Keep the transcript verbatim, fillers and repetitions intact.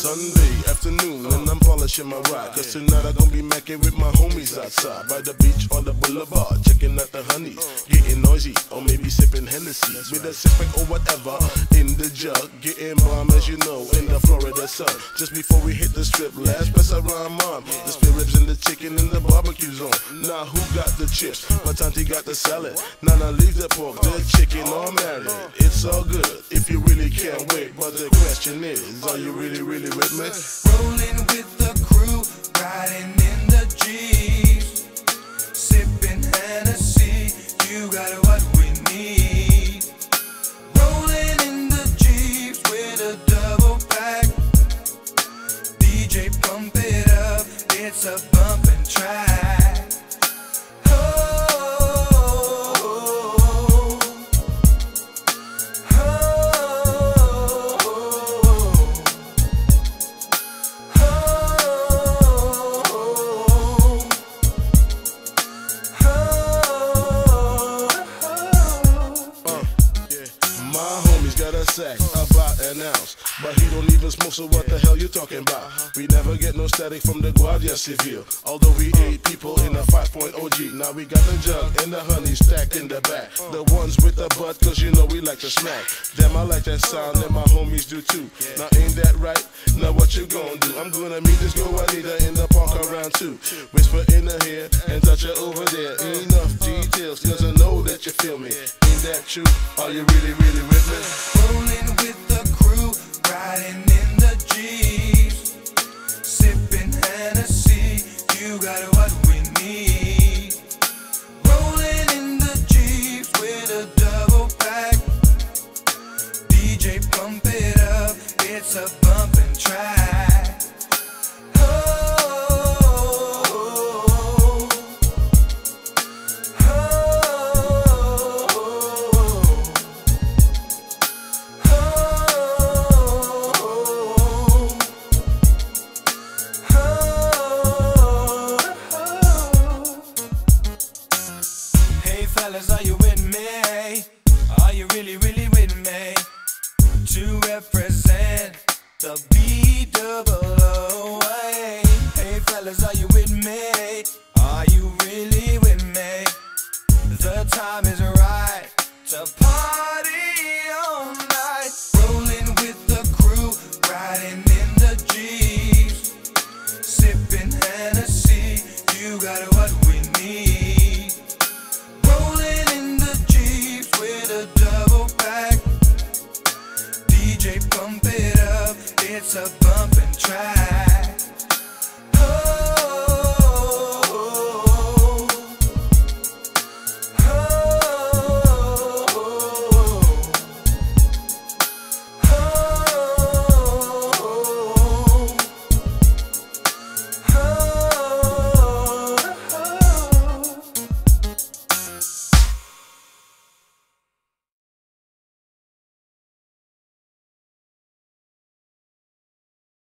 Sunday afternoon and I'm polishing my ride, cause tonight I'm gonna be macking with my homies outside by the beach or the boulevard, checking out the honeys, getting noisy or maybe sipping Hennessy with a six pack or whatever in the jug, getting bomb as you know in the Florida sun. Just before we hit the strip, last press around mom, the spare ribs and the chicken and the barbecue's on. Now who got the chips? My auntie got the salad. Now now leave the pork, the chicken all married. It's all good if you really can't wait, but the question is, are you really really with me? Rolling with the crew, riding in the Jeep, sipping Hennessy, you got what we need. Rolling in the Jeeps with a double pack, D J pump it up, it's a bumpin' track. Sack, about an ounce, but he don't even smoke, so what the hell you talking about? We never get no static from the Guardia Civil, although we eight people in a five point oh G. Now we got the jug and the honey stacked in the back, the ones with the butt, cause you know we like to smack. Damn, I like that sound and my homies do too. Now ain't that right? Now what you gonna do? I'm gonna meet this girl Juanita in the park around two, whisper in her ear and touch her over there. Enough details, cause I know that you feel me. Ain't that true? Are you really really with me? Rolling with the crew, riding in the Jeeps, sipping Hennessy, you got what we need. Rolling in the Jeeps with a double pack, D J pump it up, it's a bumpin' track. Fellas, are you with me? Are you really, really with me? To represent the B double O A. Hey fellas, are you with me? Are you really with me? The time is right to party all night. Rolling with the crew, riding in the Jeeps, sipping Hennessy, you got what we need. Pump it up, it's a bumpin' track.